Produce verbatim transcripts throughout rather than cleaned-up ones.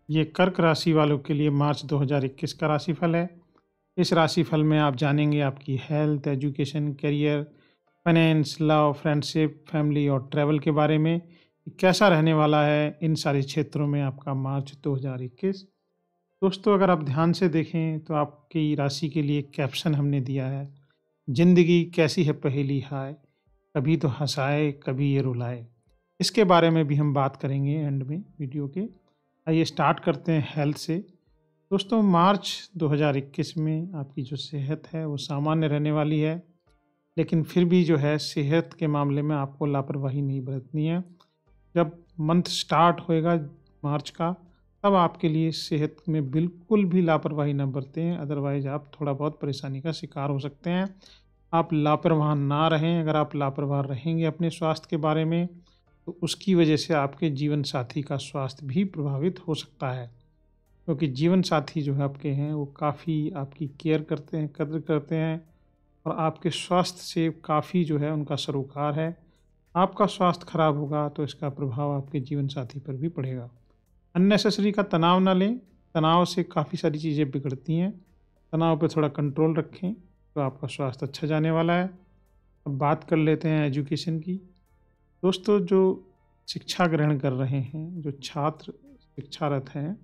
ये कर्क राशि वालों के लिए मार्च दो हज़ार इक्कीस का राशिफल है। इस राशिफल में आप जानेंगे आपकी health, education, career, finance, love, friendship, family और ट्रैवल के बारे में। कि कैसा रहने वाला है इन सारे क्षेत्रों में आपका मार्च दो हज़ार इक्कीस। दोस्तों, अगर आप ध्यान से देखें तो आपकी राशि के लिए कैप्शन हमने दिया है, ज़िंदगी कैसी है पहेली हाय, कभी तो हँसाए, कभी ये रुलाए। इसके बारे में भी हम बात करेंगे एंड में वीडियो के। आइए स्टार्ट करते हैं हेल्थ से। दोस्तों, मार्च दो हज़ार इक्कीस में आपकी जो सेहत है वो सामान्य रहने वाली है, लेकिन फिर भी जो है सेहत के मामले में आपको लापरवाही नहीं बरतनी है। जब मंथ स्टार्ट होएगा मार्च का, तब आपके लिए सेहत में बिल्कुल भी लापरवाही ना बरतें, अदरवाइज़ आप थोड़ा बहुत परेशानी का शिकार हो सकते हैं। आप लापरवाह ना रहें। अगर आप लापरवाह रहेंगे अपने स्वास्थ्य के बारे में, तो उसकी वजह से आपके जीवन साथी का स्वास्थ्य भी प्रभावित हो सकता है। क्योंकि जीवन साथी जो है आपके हैं वो काफ़ी आपकी केयर करते हैं, कद्र करते हैं और आपके स्वास्थ्य से काफ़ी जो है उनका सरोकार है। आपका स्वास्थ्य खराब होगा तो इसका प्रभाव आपके जीवन साथी पर भी पड़ेगा। अननेसेसरी का तनाव ना लें। तनाव से काफ़ी सारी चीज़ें बिगड़ती हैं। तनाव पे थोड़ा कंट्रोल रखें तो आपका स्वास्थ्य अच्छा जाने वाला है। अब बात कर लेते हैं एजुकेशन की। दोस्तों, जो शिक्षा ग्रहण कर रहे हैं, जो छात्र शिक्षारत हैं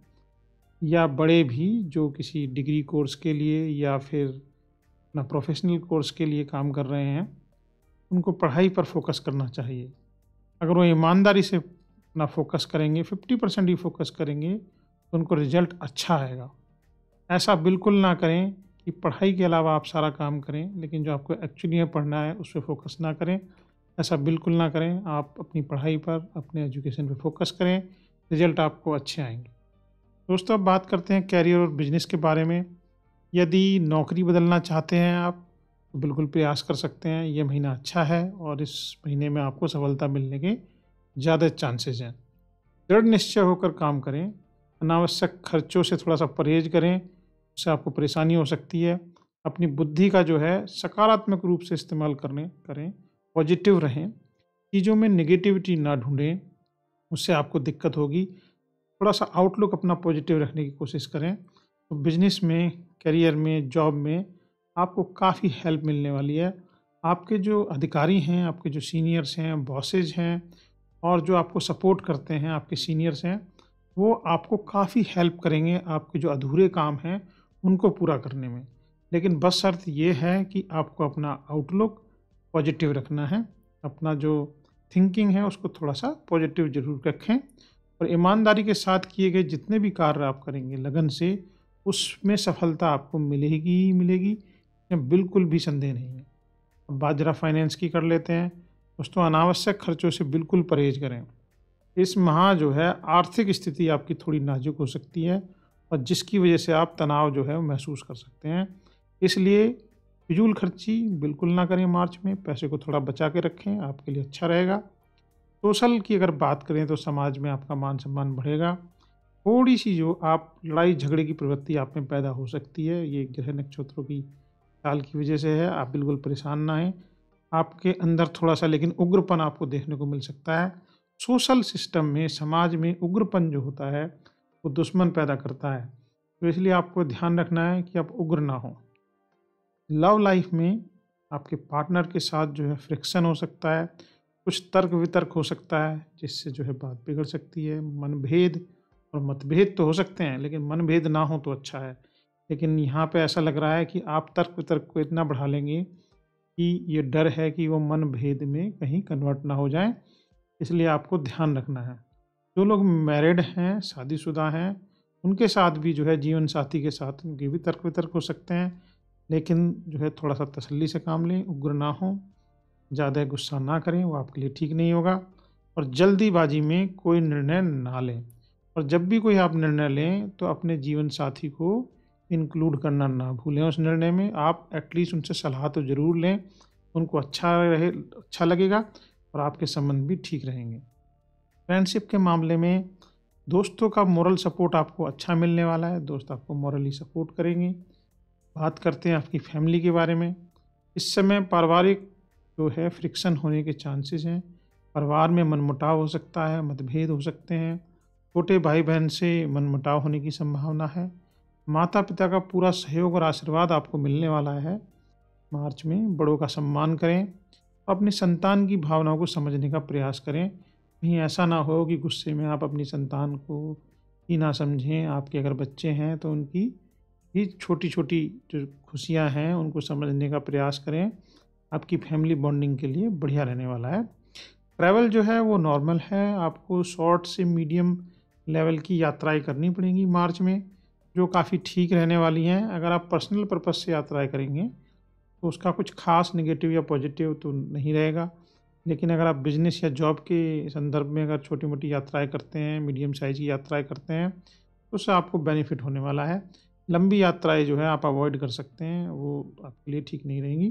या बड़े भी जो किसी डिग्री कोर्स के लिए या फिर अपना प्रोफेशनल कोर्स के लिए काम कर रहे हैं, उनको पढ़ाई पर फोकस करना चाहिए। अगर वो ईमानदारी से अपना फोकस करेंगे, फिफ्टी परसेंट ही फोकस करेंगे, तो उनको रिजल्ट अच्छा आएगा। ऐसा बिल्कुल ना करें कि पढ़ाई के अलावा आप सारा काम करें, लेकिन जो आपको एक्चुअली में पढ़ना है उस पे फोकस ना करें। ऐसा बिल्कुल ना करें। आप अपनी पढ़ाई पर, अपने एजुकेशन पे फोकस करें, रिजल्ट आपको अच्छे आएँगे। दोस्तों, अब बात करते हैं करियर और बिजनेस के बारे में। यदि नौकरी बदलना चाहते हैं आप, तो बिल्कुल प्रयास कर सकते हैं। ये महीना अच्छा है और इस महीने में आपको सफलता मिलने के ज़्यादा चांसेस हैं। दृढ़ निश्चय होकर काम करें। अनावश्यक खर्चों से थोड़ा-सा परहेज़ करें, उससे आपको परेशानी हो सकती है। अपनी बुद्धि का जो है सकारात्मक रूप से इस्तेमाल करने करें, पॉजिटिव रहें। चीज़ों में नेगेटिविटी ना ढूँढें, उससे आपको दिक्कत होगी। थोड़ा-सा आउटलुक अपना पॉजिटिव रखने की कोशिश करें, तो बिज़नेस में, करियर में, जॉब में आपको काफ़ी हेल्प मिलने वाली है। आपके जो अधिकारी हैं, आपके जो सीनियर्स हैं, बॉसेज़ हैं और जो आपको सपोर्ट करते हैं, आपके सीनियर्स हैं, वो आपको काफ़ी हेल्प करेंगे आपके जो अधूरे काम हैं, उनको पूरा करने में। लेकिन बस शर्त ये है कि आपको अपना आउटलुक पॉजिटिव रखना है। अपना जो थिंकिंग है, उसको थोड़ा-सा पॉजिटिव ज़रूर रखें और ईमानदारी के साथ किए गए जितने भी कार्य आप करेंगे लगन से, उसमें सफलता आपको मिलेगी ही मिलेगी, इसमें बिल्कुल भी संदेह नहीं है। अब बात ज़रा फाइनेंस की कर लेते हैं। दोस्तों, अनावश्यक खर्चों से बिल्कुल परहेज़ करें। इस माह जो है आर्थिक स्थिति आपकी थोड़ी नाजुक हो सकती है और जिसकी वजह से आप तनाव जो है वो महसूस कर सकते हैं। इसलिए फिजूल खर्ची बिल्कुल ना करें मार्च में, पैसे को थोड़ा बचा के रखें, आपके लिए अच्छा रहेगा। सोशल की अगर बात करें तो समाज में आपका मान-सम्मान बढ़ेगा। थोड़ी-सी जो आप लड़ाई झगड़े की प्रवृत्ति आप में पैदा हो सकती है, ये ग्रह नक्षत्रों की चाल की वजह से है, आप बिल्कुल परेशान ना हों। आपके अंदर थोड़ा-सा लेकिन उग्रपन आपको देखने को मिल सकता है। सोशल सिस्टम में, समाज में उग्रपन जो होता है, वो दुश्मन पैदा करता है। तो इसलिए आपको ध्यान रखना है कि आप उग्र ना हों। लव लाइफ में आपके पार्टनर के साथ जो है फ्रिक्शन हो सकता है, कुछ तर्क-वितर्क हो सकता है, जिससे जो है बात बिगड़ सकती है। मनभेद और मतभेद तो हो सकते हैं, लेकिन मनभेद ना हो तो अच्छा है। लेकिन यहाँ पे ऐसा लग रहा है कि आप तर्क-वितर्क को इतना बढ़ा लेंगे कि ये डर है कि वो मनभेद में कहीं कन्वर्ट ना हो जाएँ, इसलिए आपको ध्यान रखना है। जो लोग मैरिड हैं, शादीशुदा हैं, उनके साथ भी जो है जीवन साथी के साथ उनके भी तर्क-वितर्क हो सकते हैं, लेकिन जो है थोड़ा-सा तसल्ली से काम लें, उग्र ना हों, ज़्यादा गुस्सा ना करें, वो आपके लिए ठीक नहीं होगा और जल्दीबाजी में कोई निर्णय ना लें। और जब भी कोई आप निर्णय लें, तो अपने जीवन साथी को इंक्लूड करना ना भूलें उस निर्णय में। आप एटलीस्ट उनसे सलाह तो ज़रूर लें, उनको अच्छा रहे अच्छा लगेगा और आपके संबंध भी ठीक रहेंगे। फ्रेंडशिप के मामले में दोस्तों का मोरल सपोर्ट आपको अच्छा मिलने वाला है, दोस्त आपको मोरली सपोर्ट करेंगे। बात करते हैं आपकी फैमिली के बारे में। इस समय पारिवारिक जो है फ्रिक्शन होने के चांसेस हैं। परिवार में मनमुटाव हो सकता है, मतभेद हो सकते हैं। छोटे भाई-बहन से मनमुटाव होने की संभावना है। माता-पिता का पूरा सहयोग और आशीर्वाद आपको मिलने वाला है मार्च में। बड़ों का सम्मान करें, अपनी संतान की भावनाओं को समझने का प्रयास करें। कहीं ऐसा ना हो कि गुस्से में आप अपनी संतान को ही ना समझें। आपके अगर बच्चे हैं तो उनकी भी छोटी-छोटी जो खुशियाँ हैं उनको समझने का प्रयास करें। आपकी फैमिली बॉन्डिंग के लिए बढ़िया रहने वाला है। ट्रैवल जो है वो नॉर्मल है, आपको शॉर्ट से मीडियम लेवल की यात्राएँ करनी पड़ेंगी मार्च में, जो काफ़ी ठीक रहने वाली हैं। अगर आप पर्सनल पर्पज़ से यात्राएँ करेंगे, तो उसका कुछ ख़ास नेगेटिव या पॉजिटिव तो नहीं रहेगा। लेकिन अगर आप बिज़नेस या जॉब के संदर्भ में अगर छोटी-मोटी यात्राएँ करते हैं, मीडियम साइज़ की यात्राएँ करते हैं, तो उससे आपको बेनिफिट होने वाला है। लंबी यात्राएँ जो है आप अवॉइड कर सकते हैं, वो आपके लिए ठीक नहीं रहेंगी।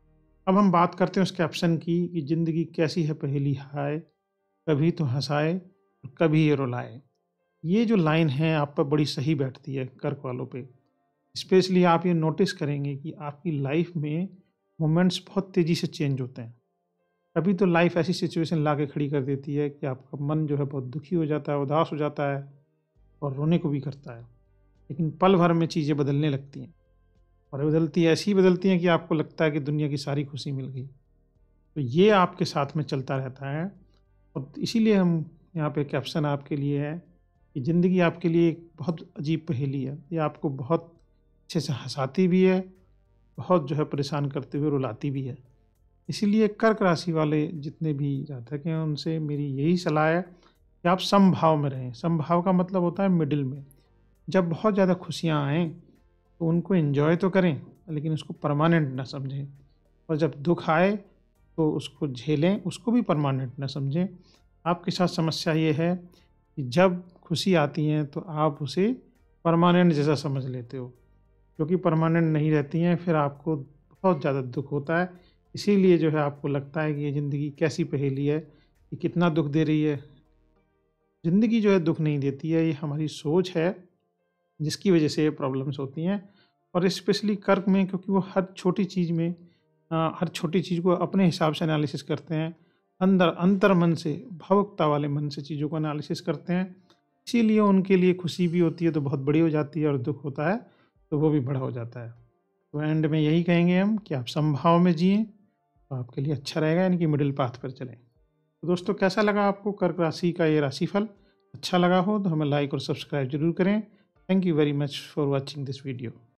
अब हम बात करते हैं उस कैप्शन की कि ज़िंदगी कैसी है पहेली हाय, कभी तो हँसाए, कभी ये रुलाए। ये जो लाइन है आप पर बड़ी सही बैठती है कर्क वालों पे। स्पेशली आप ये नोटिस करेंगे कि आपकी लाइफ में मोमेंट्स बहुत तेज़ी से चेंज होते हैं। कभी तो लाइफ ऐसी सिचुएशन ला के खड़ी कर देती है कि आपका मन जो है बहुत दुखी हो जाता है, उदास हो जाता है और रोने को भी करता है। लेकिन पल भर में चीज़ें बदलने लगती हैं और बदलती ऐसी बदलती हैं कि आपको लगता है कि दुनिया की सारी खुशी मिल गई। तो ये आपके साथ में चलता रहता है और इसीलिए हम यहाँ पे कैप्शन आपके लिए है कि ज़िंदगी आपके लिए एक बहुत अजीब पहेली है। ये आपको बहुत अच्छे से हँसाती भी है, बहुत जो है परेशान करते हुए रुलाती भी है। इसीलिए कर्क राशि वाले जितने भी जातक हैं उनसे मेरी यही सलाह है कि आप समभाव में रहें। समभाव का मतलब होता है मिडिल में। जब बहुत ज़्यादा खुशियाँ आएँ तो उनको एन्जॉय तो करें, लेकिन उसको परमानेंट ना समझें। और जब दुःख आए तो उसको झेलें, उसको भी परमानेंट ना समझें। आपके साथ समस्या ये है कि जब खुशी आती है तो आप उसे परमानेंट जैसा समझ लेते हो, जो कि परमानेंट नहीं रहती हैं, फिर आपको बहुत ज़्यादा दुःख होता है। इसीलिए जो है आपको लगता है कि ये ज़िंदगी कैसी पहेली है, ये कितना दुःख दे रही है। ज़िंदगी जो है दुःख नहीं देती है, ये हमारी सोच है जिसकी वजह से ये प्रॉब्लम्स होती हैं। और स्पेशली कर्क में क्योंकि वो हर छोटी चीज़ में अ, हर छोटी चीज़ को अपने हिसाब से एनालिसिस करते हैं। अंदर अंतर मन से, भावुकता वाले मन से चीज़ों को एनालिसिस करते हैं। इसीलिए उनके लिए खुशी भी होती है तो बहुत बड़ी हो जाती है और दुःख होता है तो वो भी बड़ा हो जाता है। तो एंड में यही कहेंगे हम कि आप समभाव में जिएँ, तो आपके लिए अच्छा रहेगा, यानी कि मिडिल पाथ पर चलें। तो दोस्तों कैसा लगा आपको कर्क राशि का ये राशिफल? अच्छा लगा हो तो हमें लाइक और सब्सक्राइब ज़रूर करें। Thank you very much for watching this video.